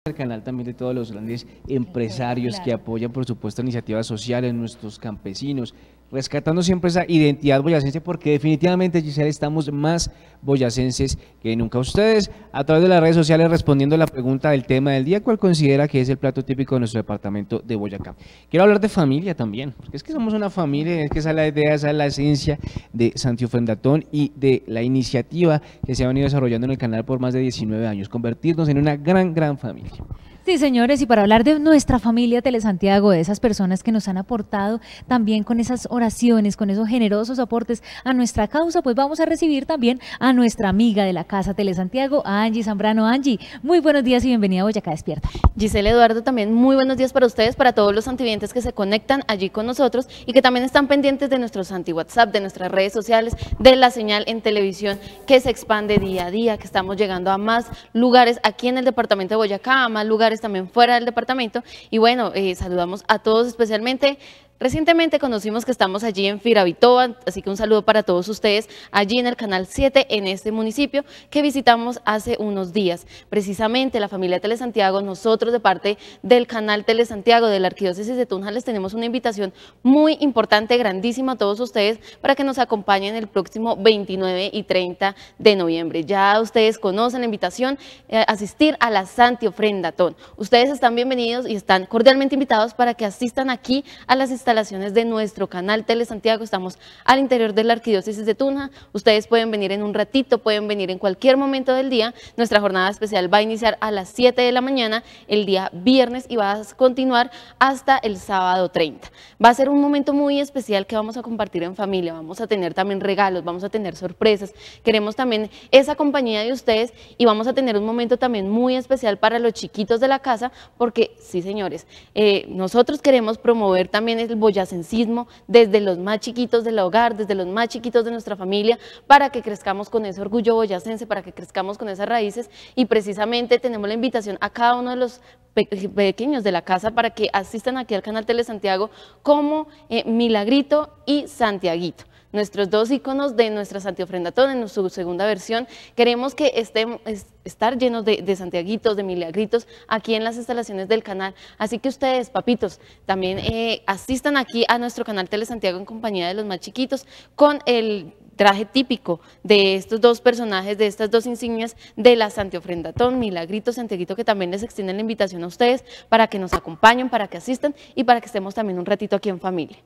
el canal también de todos los grandes empresarios que apoyan, por supuesto, iniciativas sociales, nuestros campesinos, rescatando siempre esa identidad boyacense, porque definitivamente, Giselle, estamos más boyacenses que nunca. Ustedes, a través de las redes sociales, respondiendo a la pregunta del tema del día, ¿cuál considera que es el plato típico de nuestro departamento de Boyacá? Quiero hablar de familia también, porque es que somos una familia, es que esa es la idea, esa es la esencia de Santi Ofrendatón y de la iniciativa que se ha venido desarrollando en el canal por más de 19 años, convertirnos en una gran familia. Sí, señores, y para hablar de nuestra familia Telesantiago, de esas personas que nos han aportado también con esas oraciones, con esos generosos aportes a nuestra causa, pues vamos a recibir también a nuestra amiga de la casa Telesantiago, a Angie Zambrano. Angie, muy buenos días y bienvenida a Boyacá Despierta. Giselle, Eduardo, también muy buenos días para ustedes, para todos los santividentes que se conectan allí con nosotros y que también están pendientes de nuestro Santi WhatsApp, de nuestras redes sociales, de la señal en televisión que se expande día a día, que estamos llegando a más lugares aquí en el departamento de Boyacá, a más lugares también fuera del departamento. Y bueno, saludamos a todos especialmente. Recientemente conocimos que estamos allí en Firavitoa, así que un saludo para todos ustedes allí en el Canal 7, en este municipio que visitamos hace unos días. Precisamente la familia Telesantiago, nosotros de parte del Canal Telesantiago de la Arquidiócesis de Tunja les tenemos una invitación muy importante, grandísima a todos ustedes para que nos acompañen el próximo 29 y 30 de noviembre. Ya ustedes conocen la invitación, asistir a la Santi Ofrendatón. Ustedes están bienvenidos y están cordialmente invitados para que asistan aquí a las instalaciones de nuestro canal Telesantiago. Estamos al interior de la Arquidiócesis de Tunja. Ustedes pueden venir en un ratito, pueden venir en cualquier momento del día. Nuestra jornada especial va a iniciar a las 7 de la mañana el día viernes y va a continuar hasta el sábado 30. Va a ser un momento muy especial que vamos a compartir en familia. Vamos a tener también regalos, vamos a tener sorpresas. Queremos también esa compañía de ustedes y vamos a tener un momento también muy especial para los chiquitos de la casa, porque sí, señores, nosotros queremos promover también el boyacencismo desde los más chiquitos del hogar, desde los más chiquitos de nuestra familia, para que crezcamos con ese orgullo boyacense, para que crezcamos con esas raíces. Y precisamente tenemos la invitación a cada uno de los pequeños de la casa para que asistan aquí al canal Telesantiago como Milagrito y Santiaguito, nuestros dos íconos de nuestra Santi Ofrendatón en su segunda versión. Queremos que estar llenos de Santiaguitos, de Milagritos aquí en las instalaciones del canal. Así que ustedes, papitos, también asistan aquí a nuestro canal Telesantiago en compañía de los más chiquitos con el traje típico de estos dos personajes, de estas dos insignias de la Santi Ofrendatón, Milagrito, Santiaguito, que también les extienden la invitación a ustedes para que nos acompañen, para que asistan y para que estemos también un ratito aquí en familia.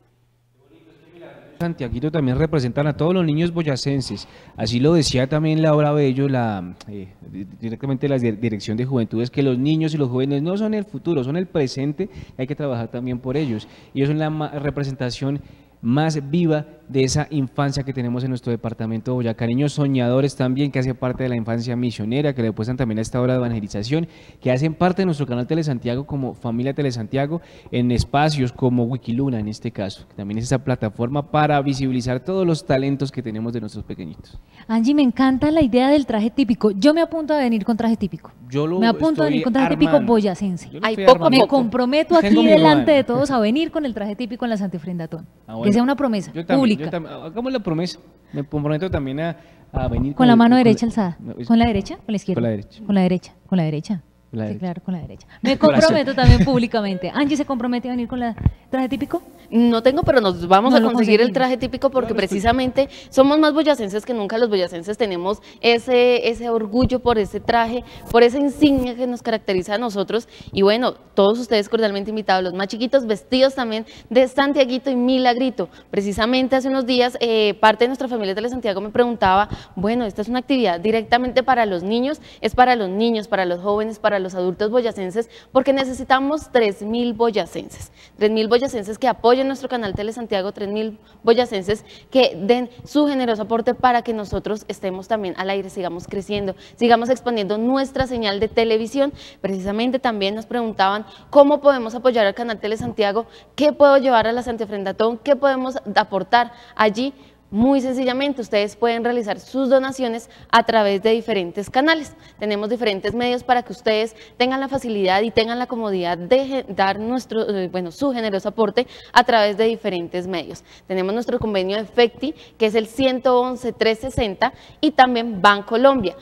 Santiaguito también representan a todos los niños boyacenses, así lo decía también Laura Bello, directamente de la Dirección de Juventudes, que los niños y los jóvenes no son el futuro, son el presente, y hay que trabajar también por ellos. Ellos son la representación más viva de esa infancia que tenemos en nuestro departamento de Boyacá, niños soñadores también, que hacen parte de la infancia misionera, que le apuestan también a esta obra de evangelización, que hacen parte de nuestro canal Telesantiago como familia Telesantiago, en espacios como Wikiluna en este caso, que también es esa plataforma para visibilizar todos los talentos que tenemos de nuestros pequeñitos. Angie, me encanta la idea del traje típico. Yo me apunto a venir con traje típico. Me apunto a venir con traje típico boyacense. Me comprometo aquí delante de todos a venir con el traje típico en la Santi Ofrendatón. Que sea una promesa pública. Hagamos la promesa. Me comprometo también a venir con la mano derecha alzada. ¿Con la derecha? ¿Con la izquierda? Con la derecha. Con la derecha. Con la derecha. Sí, claro, con la derecha. Me comprometo también públicamente. Angie, ¿se compromete a venir con el traje típico? No tengo, pero nos vamos a conseguir el traje típico porque precisamente somos más boyacenses que nunca. Los boyacenses tenemos ese orgullo por ese traje, por esa insignia que nos caracteriza a nosotros. Y bueno, todos ustedes cordialmente invitados, los más chiquitos vestidos también de Santiaguito y Milagrito. Precisamente hace unos días parte de nuestra familia Telesantiago me preguntaba, bueno, esta es una actividad directamente para los niños, es para los niños, para los jóvenes, para los adultos boyacenses, porque necesitamos 3.000 boyacenses, 3.000 boyacenses que apoyen nuestro canal Telesantiago, 3.000 boyacenses que den su generoso aporte para que nosotros estemos también al aire, sigamos creciendo, sigamos expandiendo nuestra señal de televisión. Precisamente también nos preguntaban cómo podemos apoyar al canal Telesantiago, qué puedo llevar a la Santi Ofrendatón, qué podemos aportar allí Muy sencillamente, ustedes pueden realizar sus donaciones a través de diferentes canales. Tenemos diferentes medios para que ustedes tengan la facilidad y tengan la comodidad de dar su generoso aporte a través de diferentes medios. Tenemos nuestro convenio de FECTI, que es el 111-360, y también Bancolombia,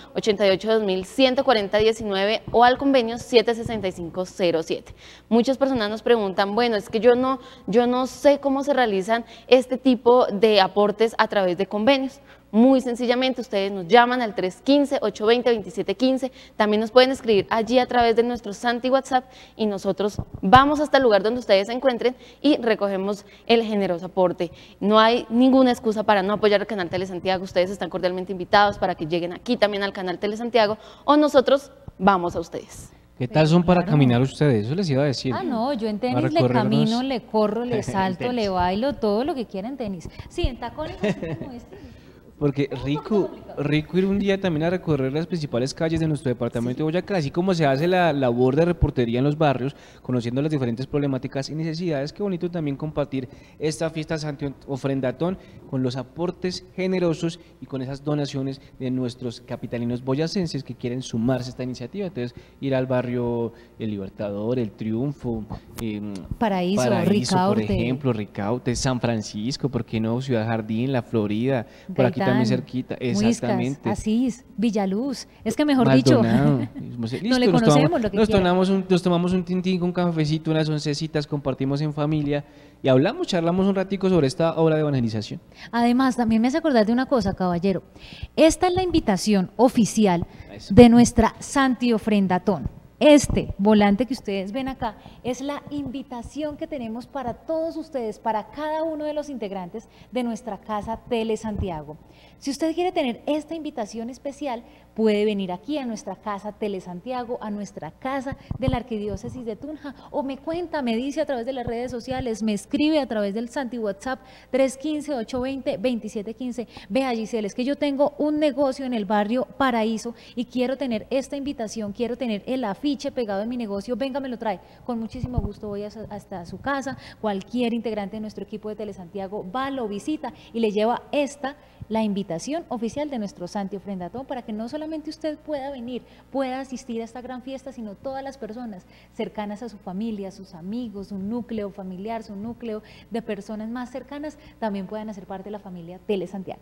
88-2140-19, o al convenio 76507. Muchas personas nos preguntan, bueno, es que yo no sé cómo se realizan este tipo de aportes a través de convenios. Muy sencillamente, ustedes nos llaman al 315-820-2715, también nos pueden escribir allí a través de nuestro Santi WhatsApp y nosotros vamos hasta el lugar donde ustedes se encuentren y recogemos el generoso aporte. No hay ninguna excusa para no apoyar el canal Telesantiago, ustedes están cordialmente invitados para que lleguen aquí también al canal Telesantiago, o nosotros vamos a ustedes. ¿Qué tal son para claro. caminar ustedes? Eso les iba a decir. Ah, no, yo en Para tenis le recorrernos. camino, le corro, le salto, tenis. le bailo, todo lo que quiera en tenis. Sí, en tacones así como este. Porque rico ir un día también a recorrer las principales calles de nuestro departamento de Boyacá, así como se hace la labor de reportería en los barrios, conociendo las diferentes problemáticas y necesidades. Qué bonito también compartir esta fiesta Santi Ofrendatón con los aportes generosos y con esas donaciones de nuestros capitalinos boyacenses que quieren sumarse a esta iniciativa. Entonces, ir al barrio El Libertador, El Triunfo, Paraíso, por Ricaurte. ejemplo, Ricaurte, San Francisco, ¿por qué no? Ciudad Jardín, La Florida, por aquí también cerquita, exactamente. Muiscas, Asís, Villaluz, es que mejor dicho, Maldonado. no le conocemos lo que quiera. Nos tomamos un tintín con cafecito, unas oncecitas, compartimos en familia y charlamos un ratico sobre esta obra de evangelización. Además, también me hace acordar de una cosa, caballero. Esta es la invitación oficial Eso. de nuestra Santi Ofrendatón. Este volante que ustedes ven acá es la invitación que tenemos para todos ustedes, para cada uno de los integrantes de nuestra casa Tele Santiago. Si usted quiere tener esta invitación especial, puede venir aquí a nuestra casa Tele Santiago, a nuestra casa de la Arquidiócesis de Tunja, o me cuenta, me dice a través de las redes sociales, me escribe a través del Santi WhatsApp 315-820-2715. Vea, Giselle, es que yo tengo un negocio en el barrio Paraíso y quiero tener esta invitación, quiero tener el afiche pegado en mi negocio, venga, me lo trae. Con muchísimo gusto voy hasta su casa, cualquier integrante de nuestro equipo de Telesantiago va, lo visita y le lleva la invitación oficial de nuestro Santi Ofrendatón para que no solamente usted pueda venir, pueda asistir a esta gran fiesta, sino todas las personas cercanas a su familia, sus amigos, su núcleo familiar, su núcleo de personas más cercanas, también puedan hacer parte de la familia Telesantiago.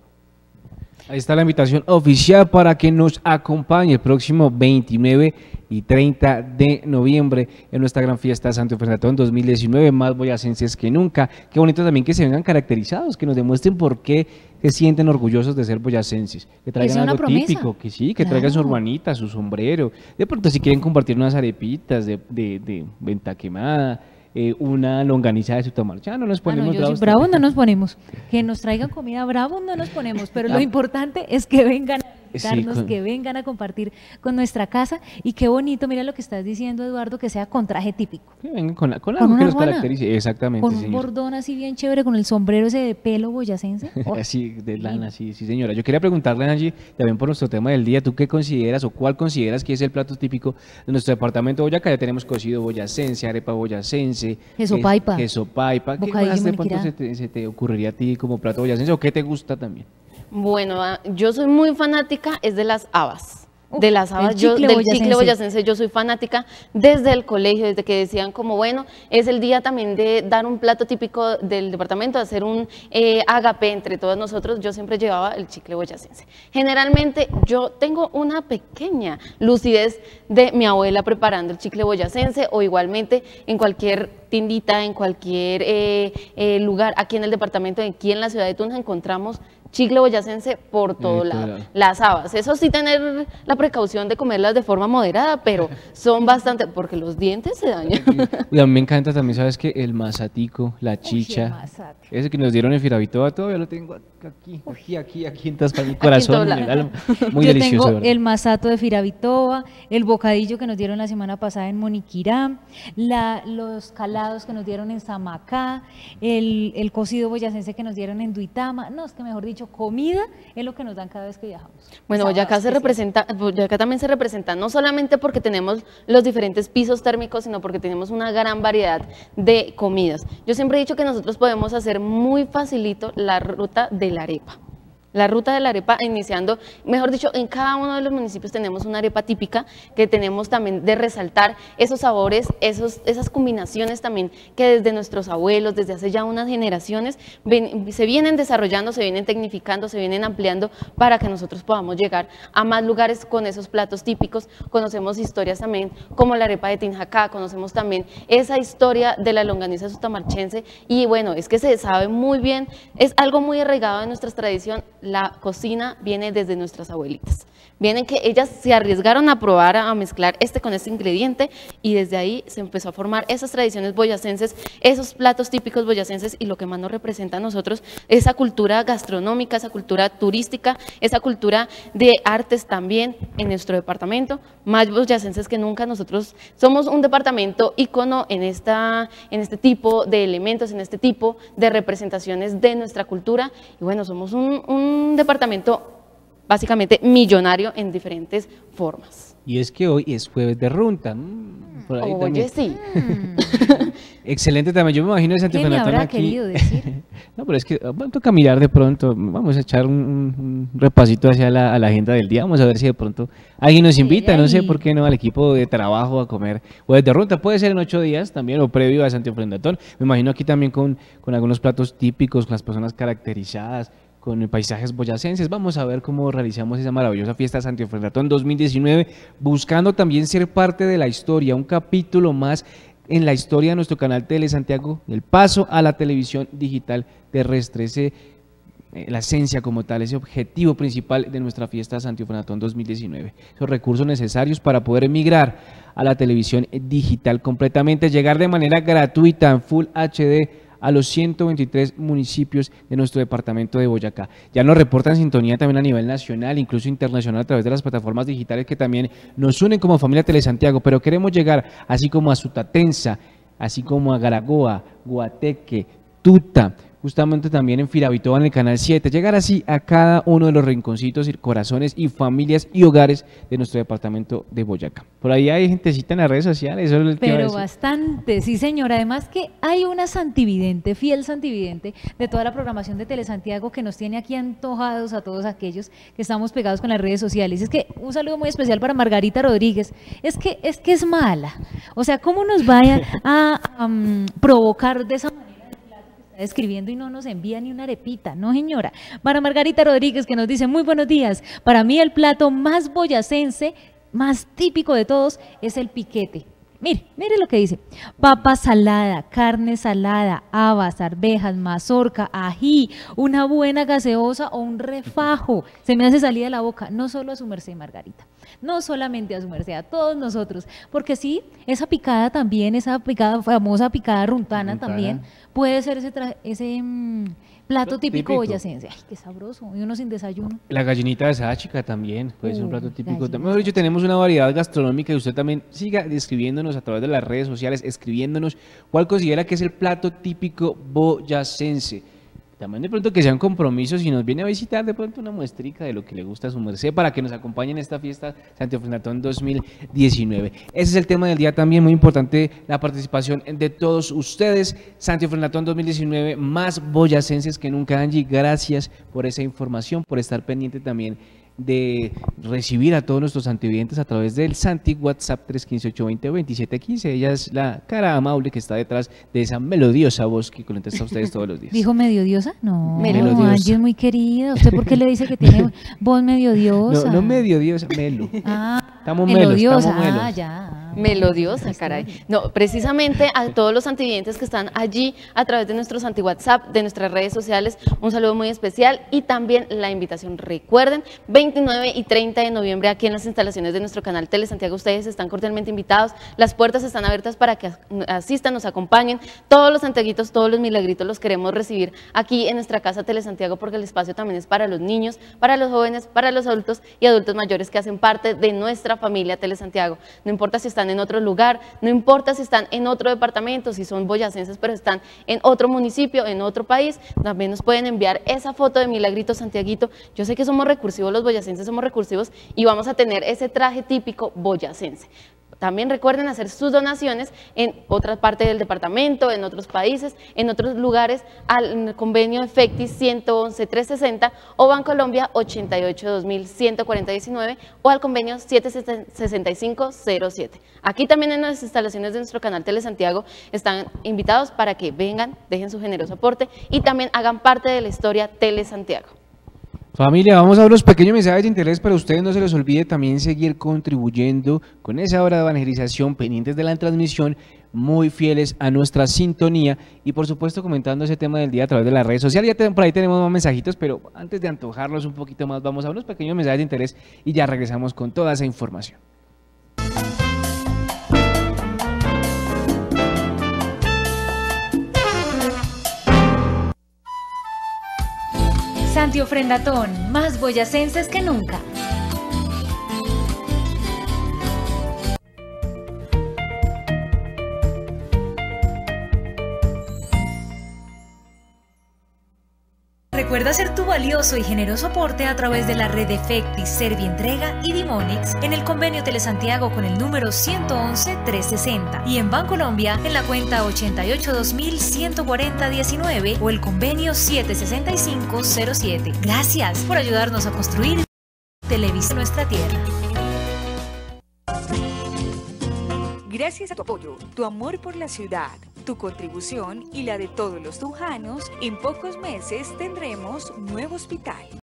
Ahí está la invitación oficial para que nos acompañe el próximo 29 y 30 de noviembre en nuestra gran fiesta Santi Ofrendatón 2019, más boyacenses que nunca. Qué bonito también que se vengan caracterizados, que nos demuestren por qué se sienten orgullosos de ser boyacenses, que traigan algo típico, que sí, que traigan su hermanita, su sombrero, de pronto si quieren compartir unas arepitas de venta quemada, una longaniza de Sutamarcha, no nos ponemos bravos no nos ponemos, que nos traigan comida bravos no nos ponemos, pero lo importante es que vengan a visitarnos, que vengan a compartir con nuestra casa, y qué bonito, mira lo que estás diciendo, Eduardo, que sea con traje típico. Que vengan con algo que los caracterice, exactamente. Con un bordón así bien chévere, con el sombrero ese de pelo boyacense. Así, de lana, sí, señora. Yo quería preguntarle, Angie, también por nuestro tema del día, ¿tú qué consideras o cuál consideras que es el plato típico de nuestro departamento de Boyacá? Ya tenemos cocido boyacense, arepa boyacense, queso paipa. ¿Qué más de pronto se te ocurriría a ti como plato boyacense o qué te gusta también? Bueno, yo soy muy fanática, es de las habas. De las habas, del chicle boyacense, yo soy fanática desde el colegio, desde que decían como, bueno, es el día también de dar un plato típico del departamento, de hacer un agape entre todos nosotros, yo siempre llevaba el chicle boyacense. Generalmente yo tengo una pequeña lucidez de mi abuela preparando el chicle boyacense, o igualmente en cualquier tiendita, en cualquier lugar, aquí en el departamento, aquí en la ciudad de Tunja encontramos chicle boyacense por todo lado. Las habas, eso sí, tener la precaución de comerlas de forma moderada, pero son bastante, porque los dientes se dañan. Y a mí me encanta también, ¿sabes qué? El mazatico, la chicha, ese que nos dieron en Firavitoa, todavía lo tengo aquí en mi corazón, en el alma. Muy Yo delicioso. tengo el masato de Firavitoa, el bocadillo que nos dieron la semana pasada en Moniquirá, los calados que nos dieron en Samacá, el cocido boyacense que nos dieron en Duitama. No, es que mejor dicho, dicho, comida es lo que nos dan cada vez que viajamos. Bueno, Boyacá Boyacá también se representa no solamente porque tenemos los diferentes pisos térmicos, sino porque tenemos una gran variedad de comidas. Yo siempre he dicho que nosotros podemos hacer muy facilito la ruta de la arepa. La ruta de la arepa, iniciando, mejor dicho, en cada uno de los municipios tenemos una arepa típica que tenemos también de resaltar esos sabores, esas combinaciones también que desde nuestros abuelos, desde hace ya unas generaciones, se vienen desarrollando, se vienen tecnificando, se vienen ampliando para que nosotros podamos llegar a más lugares con esos platos típicos. Conocemos historias también como la arepa de Tinjacá, conocemos también esa historia de la longaniza sutamarchense y bueno, es que se sabe muy bien, es algo muy arraigado de nuestra tradición. La cocina viene desde nuestras abuelitas. Vienen que ellas se arriesgaron a probar, a mezclar con este ingrediente y desde ahí se empezó a formar esas tradiciones boyacenses, esos platos típicos boyacenses y lo que más nos representa a nosotros, esa cultura gastronómica, esa cultura turística, esa cultura de artes también en nuestro departamento, más boyacenses que nunca. Nosotros somos un departamento ícono en este tipo de elementos, en este tipo de representaciones de nuestra cultura y bueno, somos un departamento básicamente millonario en diferentes formas. Y es que hoy es jueves de runta. Por ahí Oye, también. sí. Excelente también. Yo me imagino el Santi ¿Qué me Fernatón habrá aquí. querido decir? No, pero es que toca mirar de pronto. Vamos a echar un repasito hacia la agenda del día. Vamos a ver si de pronto alguien nos invita, no sé por qué no, al equipo de trabajo a comer jueves de runta. Puede ser en 8 días también o previo a Santi Fernatón. Me imagino aquí también con algunos platos típicos, con las personas caracterizadas, con paisajes boyacenses. Vamos a ver cómo realizamos esa maravillosa fiesta Santi Fernatón 2019, buscando también ser parte de la historia, un capítulo más en la historia de nuestro canal Tele Santiago, el paso a la televisión digital terrestre, la esencia como tal, ese objetivo principal de nuestra fiesta Santi Fernatón 2019, esos recursos necesarios para poder emigrar a la televisión digital completamente, llegar de manera gratuita en Full HD a los 123 municipios de nuestro departamento de Boyacá. Ya nos reportan sintonía también a nivel nacional, incluso internacional, a través de las plataformas digitales que también nos unen como familia Telesantiago, pero queremos llegar así como a Sutatensa, así como a Garagoa, Guateque, Tuta, justamente también en Firavitoa, en el Canal 7, llegar así a cada uno de los rinconcitos y corazones y familias y hogares de nuestro departamento de Boyacá. Por ahí hay gentecita en las redes sociales. Eso es lo que iba a Pero decir. bastante, sí señora. Además que hay una santividente, fiel santividente de toda la programación de Telesantiago que nos tiene aquí antojados a todos aquellos que estamos pegados con las redes sociales. Es que un saludo muy especial para Margarita Rodríguez. Es que es mala. O sea, ¿cómo nos vaya a provocar de esa manera? Escribiendo y no nos envía ni una arepita, no señora. Para Margarita Rodríguez que nos dice muy buenos días, para mí el plato más boyacense, más típico de todos es el piquete. Mire lo que dice: papa salada, carne salada, habas, arvejas, mazorca, ají, una buena gaseosa o un refajo. Se me hace salir de la boca, no solo a su merced, Margarita, no solamente a su merced, a todos nosotros, porque sí, esa picada también, esa picada, famosa picada runtana también, puede ser ese plato típico boyacense. Ay, qué sabroso, y uno sin desayuno. La gallinita de sáchica también puede ser un plato típico. Mejor dicho, tenemos una variedad gastronómica y usted también siga describiéndonos a través de las redes sociales, escribiéndonos cuál considera que es el plato típico boyacense. También de pronto que sea un compromiso si nos viene a visitar de pronto una muestrica de lo que le gusta a su merced para que nos acompañe en esta fiesta Santi Fernatón 2019. Ese es el tema del día también, muy importante la participación de todos ustedes. Santi Fernatón 2019, más boyacenses que nunca. Angie, gracias por esa información, por estar pendiente también de recibir a todos nuestros santividentes a través del Santi WhatsApp 315-820-2715. Ella es la cara amable que está detrás de esa melodiosa voz que contesta a ustedes todos los días. ¿Dijo medio diosa? No, Melodiosa. Angie es muy querida. ¿Usted por qué le dice que tiene voz medio diosa? No medio diosa, melo. Estamos melodiosa. melos, estamos melos. Ya. Melodiosa, caray. No, precisamente a todos los santividentes que están allí a través de nuestro Santi WhatsApp, de nuestras redes sociales, un saludo muy especial y también la invitación. Recuerden, 29 y 30 de noviembre aquí en las instalaciones de nuestro canal Tele Santiago, ustedes están cordialmente invitados. Las puertas están abiertas para que asistan, nos acompañen. Todos los santiaguitos, todos los milagritos los queremos recibir aquí en nuestra casa Tele Santiago, porque el espacio también es para los niños, para los jóvenes, para los adultos y adultos mayores que hacen parte de nuestra familia Tele Santiago. No importa si están están en otro lugar, no importa si están en otro departamento, si son boyacenses pero están en otro municipio, en otro país, también nos pueden enviar esa foto de Milagrito Santiaguito. Yo sé que somos recursivos, los boyacenses somos recursivos y vamos a tener ese traje típico boyacense. También recuerden hacer sus donaciones en otra parte del departamento, en otros países, en otros lugares, al convenio Efectis 111-360 o Bancolombia 88-2000-140-19 o al convenio 765-07. Aquí también en las instalaciones de nuestro canal Telesantiago están invitados para que vengan, dejen su generoso aporte y también hagan parte de la historia Telesantiago. Familia, vamos a unos pequeños mensajes de interés, pero a ustedes no se les olvide también seguir contribuyendo con esa hora de evangelización, pendientes de la transmisión, muy fieles a nuestra sintonía y por supuesto comentando ese tema del día a través de las redes sociales. Ya por ahí tenemos más mensajitos, pero antes de antojarlos un poquito más, vamos a unos pequeños mensajes de interés y ya regresamos con toda esa información. Santiofrendatón, más boyacenses que nunca. Recuerda hacer tu valioso y generoso aporte a través de la red Efectis, Servientrega y Dimonix en el convenio Telesantiago con el número 111-360 y en Bancolombia en la cuenta 88-2000-140-19 o el convenio 765-07. Gracias por ayudarnos a construir Televisa Nuestra Tierra. Gracias a tu apoyo, tu amor por la ciudad, tu contribución y la de todos los tunjanos, en pocos meses tendremos nuevo hospital.